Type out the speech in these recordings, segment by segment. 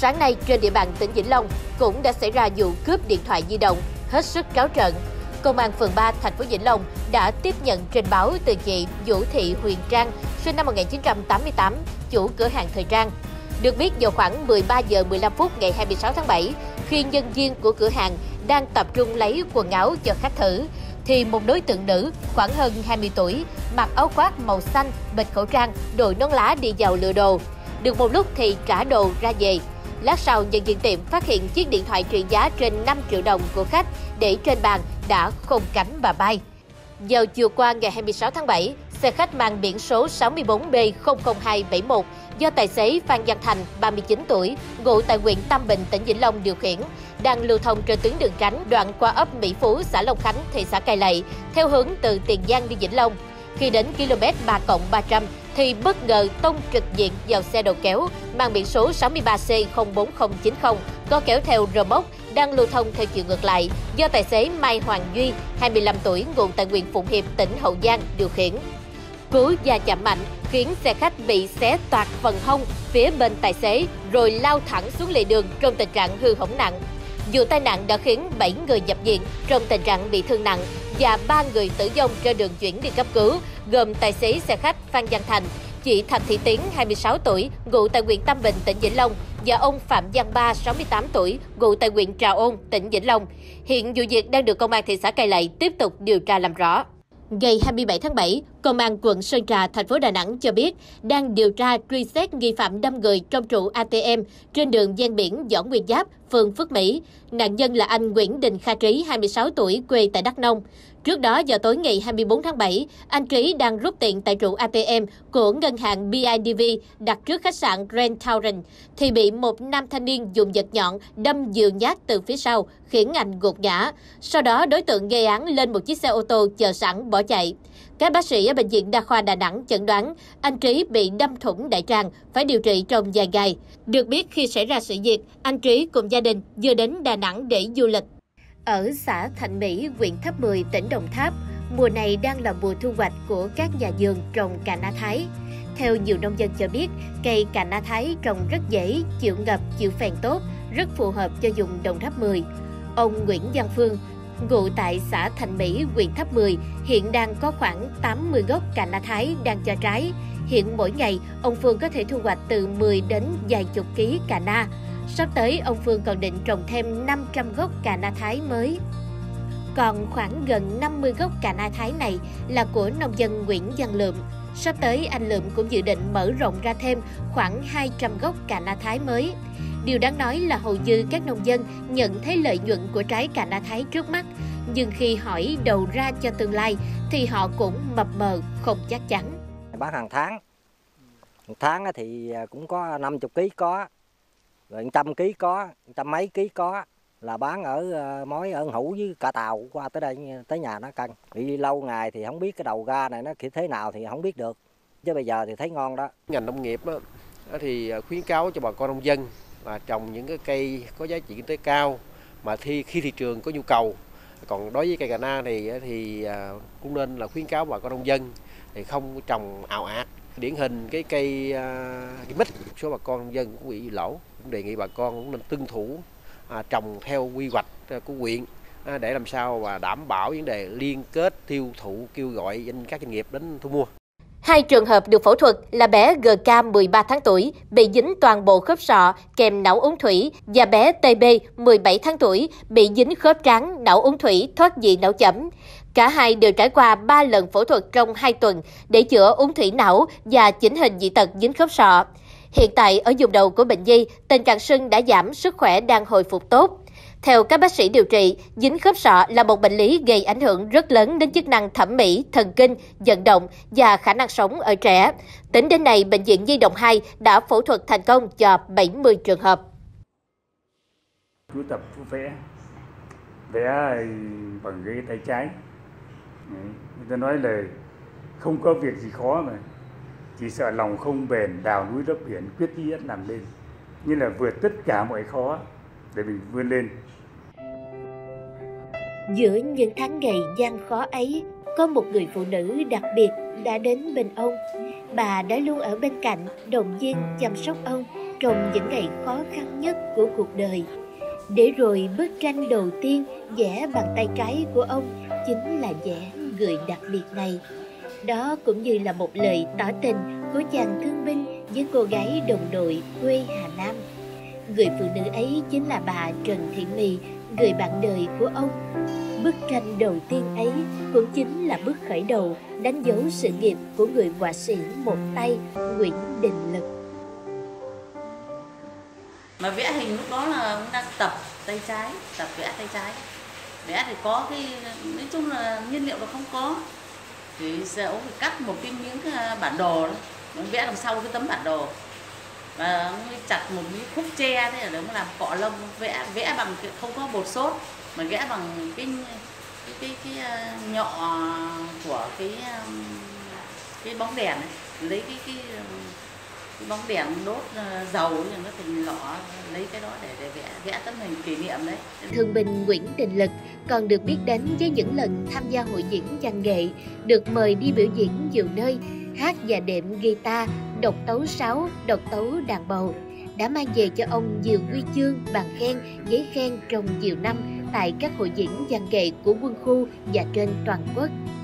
Sáng nay, trên địa bàn tỉnh Vĩnh Long cũng đã xảy ra vụ cướp điện thoại di động hết sức tráo trợn. Công an phường 3 thành phố Vĩnh Long đã tiếp nhận trình báo từ chị Vũ Thị Huyền Trang, sinh năm 1988, chủ cửa hàng thời trang. Được biết, vào khoảng 13 giờ 15 phút ngày 26 tháng 7, khi nhân viên của cửa hàng đang tập trung lấy quần áo cho khách thử, thì một đối tượng nữ khoảng hơn 20 tuổi, mặc áo khoác màu xanh, bịt khẩu trang, đội nón lá đi vào lựa đồ. Được một lúc thì trả đồ ra về. Lát sau, nhân viên tiệm phát hiện chiếc điện thoại trị giá trên 5 triệu đồng của khách để trên bàn đã không cánh mà bay. Vào chiều qua ngày 26 tháng 7, xe khách mang biển số 64B00271 do tài xế Phan Văn Thành, 39 tuổi, ngụ tại huyện Tam Bình, tỉnh Vĩnh Long điều khiển, đang lưu thông trên tuyến đường tránh đoạn qua ấp Mỹ Phú, xã Long Khánh, thị xã Cai Lậy, theo hướng từ Tiền Giang đi Vĩnh Long. Khi đến km 3+300 thì bất ngờ tông trực diện vào xe đầu kéo mang biển số 63C04090 có kéo theo rơ móc đang lưu thông theo chiều ngược lại do tài xế Mai Hoàng Duy, 25 tuổi, ngụ tại huyện Phụng Hiệp, tỉnh Hậu Giang điều khiển. Cú va chạm mạnh khiến xe khách bị xé toạc phần hông phía bên tài xế rồi lao thẳng xuống lề đường trong tình trạng hư hỏng nặng. Vụ tai nạn đã khiến 7 người nhập viện trong tình trạng bị thương nặng và 3 người tử vong trên đường chuyển đi cấp cứu, gồm tài xế xe khách Phan Văn Thành, chị Thạch Thị Tiến, 26 tuổi, ngụ tại huyện Tam Bình, tỉnh Vĩnh Long và ông Phạm Văn Ba, 68 tuổi, ngụ tại huyện Trà Ôn, tỉnh Vĩnh Long. Hiện vụ việc đang được công an thị xã Cai Lậy tiếp tục điều tra làm rõ. Ngày 27 tháng 7, Công an quận Sơn Trà, thành phố Đà Nẵng cho biết đang điều tra truy xét nghi phạm đâm người trong trụ ATM trên đường ven biển Võ Nguyên Giáp, phường Phước Mỹ. Nạn nhân là anh Nguyễn Đình Kha Trí, 26 tuổi, quê tại Đắk Nông. Trước đó, vào tối ngày 24 tháng 7, anh Trí đang rút tiền tại trụ ATM của ngân hàng BIDV đặt trước khách sạn Grand Torrent thì bị một nam thanh niên dùng vật nhọn đâm nhiều nhát từ phía sau, khiến anh gục ngã. Sau đó, đối tượng gây án lên một chiếc xe ô tô chờ sẵn bỏ chạy. Các bác sĩ ở Bệnh viện Đa khoa Đà Nẵng chẩn đoán anh Trí bị đâm thủng đại tràng, phải điều trị trong vài ngày. Được biết, khi xảy ra sự việc, anh Trí cùng gia đình vừa đến Đà Nẵng để du lịch. Ở xã Thạnh Mỹ, huyện Tháp 10, tỉnh Đồng Tháp, mùa này đang là mùa thu hoạch của các nhà vườn trồng cà na Thái. Theo nhiều nông dân cho biết, cây cà na Thái trồng rất dễ, chịu ngập, chịu phèn tốt, rất phù hợp cho vùng Đồng Tháp 10. Ông Nguyễn Văn Phương, ngụ tại xã Thạnh Mỹ, huyện Tháp 10, hiện đang có khoảng 80 gốc cà na Thái đang cho trái. Hiện mỗi ngày, ông Phương có thể thu hoạch từ 10 đến vài chục ký cà na. Sắp tới, ông Phương còn định trồng thêm 500 gốc cà na Thái mới. Còn khoảng gần 50 gốc cà na Thái này là của nông dân Nguyễn Văn Lượm. Sắp tới, anh Lượm cũng dự định mở rộng ra thêm khoảng 200 gốc cà na Thái mới. Điều đáng nói là hầu như các nông dân nhận thấy lợi nhuận của trái cà na Thái trước mắt, nhưng khi hỏi đầu ra cho tương lai thì họ cũng mập mờ, không chắc chắn. Bán hàng tháng. Một tháng thì cũng có 50 kg có, rồi 100 kg có, 100 mấy ký có, là bán ở mối ở Hữu với cả tàu qua tới đây tới nhà nó cân. Vì lâu ngày thì không biết cái đầu ra này nó thế nào thì không biết được. Chứ bây giờ thì thấy ngon đó. Ngành nông nghiệp thì khuyến cáo cho bà con nông dân là trồng những cái cây có giá trị kinh tế cao mà khi thị trường có nhu cầu. Còn đối với cây cà na thì cũng nên là khuyến cáo bà con nông dân thì không trồng ào ạt. Điển hình cái cây mít, số bà con nông dân cũng bị lỗ. Cũng đề nghị bà con cũng nên tuân thủ trồng theo quy hoạch của huyện để làm sao và đảm bảo vấn đề liên kết tiêu thụ, kêu gọi các doanh nghiệp đến thu mua. 2 trường hợp được phẫu thuật là bé GK 13 tháng tuổi bị dính toàn bộ khớp sọ kèm não úng thủy và bé TB 17 tháng tuổi bị dính khớp trán, não úng thủy, thoát vị não chẩm. Cả hai đều trải qua 3 lần phẫu thuật trong 2 tuần để chữa úng thủy não và chỉnh hình dị tật dính khớp sọ. Hiện tại, ở vùng đầu của bệnh nhi, tình trạng sưng đã giảm, sức khỏe đang hồi phục tốt. Theo các bác sĩ điều trị, dính khớp sọ là một bệnh lý gây ảnh hưởng rất lớn đến chức năng thẩm mỹ, thần kinh, vận động và khả năng sống ở trẻ. Tính đến nay, Bệnh viện Nhi Đồng 2 đã phẫu thuật thành công cho 70 trường hợp. Chú tập chú vẽ bằng cái tay trái. Người ta nói là không có việc gì khó mà. Chỉ sợ lòng không bền, đào núi lấp biển, quyết chí làm lên. Như là vượt tất cả mọi khó để mình vươn lên. Giữa những tháng ngày gian khó ấy, có một người phụ nữ đặc biệt đã đến bên ông. Bà đã luôn ở bên cạnh, động viên chăm sóc ông, trong những ngày khó khăn nhất của cuộc đời. Để rồi bức tranh đầu tiên vẽ bằng tay cái của ông chính là vẽ người đặc biệt này. Đó cũng như là một lời tỏ tình của chàng thương binh với cô gái đồng đội quê Hà Nam. Người phụ nữ ấy chính là bà Trần Thị Mì, người bạn đời của ông. Bức tranh đầu tiên ấy cũng chính là bước khởi đầu đánh dấu sự nghiệp của người họa sĩ một tay Nguyễn Đình Lực. Mà vẽ hình lúc đó là cũng đang tập tay trái, tập vẽ tay trái. Vẽ thì có cái, nói chung là nhiên liệu nó không có. Thì sẽ phải cắt một cái miếng bản đồ đó, vẽ đằng sau cái tấm bản đồ. Và chặt một cái khúc tre thế là nó làm cọ lông, vẽ bằng không có bột sốt mà vẽ bằng cái nhọ của cái bóng đèn ấy. Lấy cái bóng đèn đốt dầu thì nó thành lọ, lấy cái đó để vẽ tấm hình kỷ niệm đấy. Thương binh Nguyễn Đình Lực còn được biết đến với những lần tham gia hội diễn văn nghệ, được mời đi biểu diễn nhiều nơi, hát và đệm guitar, độc tấu sáo, độc tấu đàn bầu, đã mang về cho ông nhiều huy chương, bằng khen, giấy khen trong nhiều năm tại các hội diễn văn nghệ của quân khu và trên toàn quốc.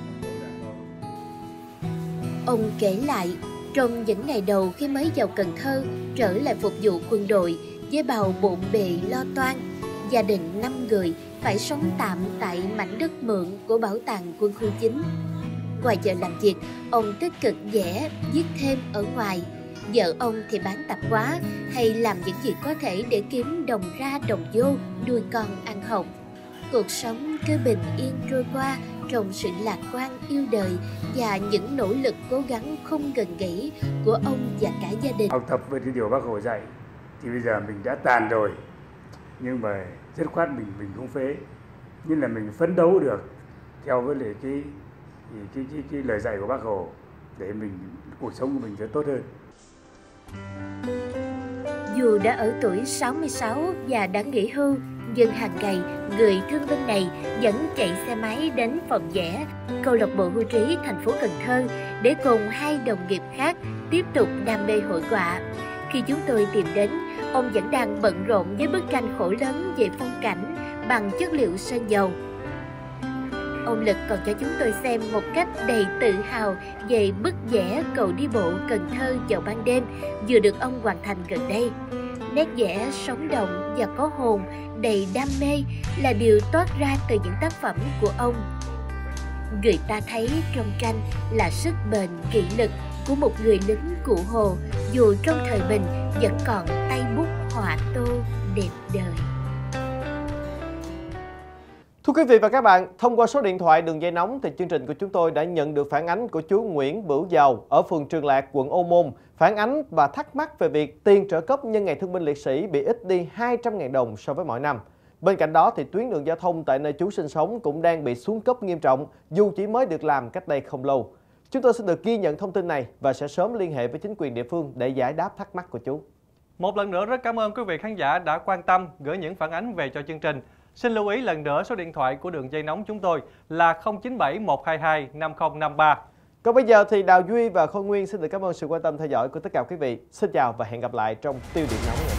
Ông kể lại, trong những ngày đầu khi mới vào Cần Thơ trở lại phục vụ quân đội với bao bộn bề lo toan, gia đình 5 người phải sống tạm tại mảnh đất mượn của bảo tàng quân khu 9. Ngoài giờ làm việc, ông tích cực vẽ, viết thêm ở ngoài. Vợ ông thì bán tạp hóa hay làm những gì có thể để kiếm đồng ra đồng vô, nuôi con ăn học. Cuộc sống cứ bình yên trôi qua trong sự lạc quan yêu đời và những nỗ lực cố gắng không ngừng nghỉ của ông và cả gia đình. Học tập với điều Bác Hồ dạy thì bây giờ mình đã tàn rồi, nhưng mà dứt khoát mình không phế, nhưng là mình phấn đấu được theo với lại cái lời dạy của Bác Hồ để cuộc sống của mình sẽ tốt hơn. Dù đã ở tuổi 66 và đã nghỉ hưu, nhưng hàng ngày người thương binh này vẫn chạy xe máy đến phòng vẽ câu lạc bộ hưu trí thành phố Cần Thơ để cùng 2 đồng nghiệp khác tiếp tục đam mê hội họa. Khi chúng tôi tìm đến, ông vẫn đang bận rộn với bức tranh khổ lớn về phong cảnh bằng chất liệu sơn dầu. Ông Lực còn cho chúng tôi xem một cách đầy tự hào về bức vẽ cầu đi bộ Cần Thơ vào ban đêm vừa được ông hoàn thành gần đây. Nét vẽ sống động và có hồn, đầy đam mê là điều toát ra từ những tác phẩm của ông. Người ta thấy trong tranh là sức bền kỷ lực của một người lính cụ Hồ, dù trong thời bình vẫn còn tay bút họa tô đẹp đời. Thưa quý vị và các bạn, thông qua số điện thoại đường dây nóng thì chương trình của chúng tôi đã nhận được phản ánh của chú Nguyễn Bửu Giàu ở phường Trường Lạc, quận Ô Môn, phản ánh và thắc mắc về việc tiền trợ cấp nhân ngày thương binh liệt sĩ bị ít đi 200.000 đồng so với mọi năm. Bên cạnh đó thì tuyến đường giao thông tại nơi chú sinh sống cũng đang bị xuống cấp nghiêm trọng dù chỉ mới được làm cách đây không lâu. Chúng tôi sẽ được ghi nhận thông tin này và sẽ sớm liên hệ với chính quyền địa phương để giải đáp thắc mắc của chú. Một lần nữa rất cảm ơn quý vị khán giả đã quan tâm gửi những phản ánh về cho chương trình. Xin lưu ý lần nữa số điện thoại của đường dây nóng chúng tôi là 097 122 5053. Còn bây giờ thì Đào Duy và Khôi Nguyên xin được cảm ơn sự quan tâm theo dõi của tất cả quý vị. Xin chào và hẹn gặp lại trong tiêu điểm nóng.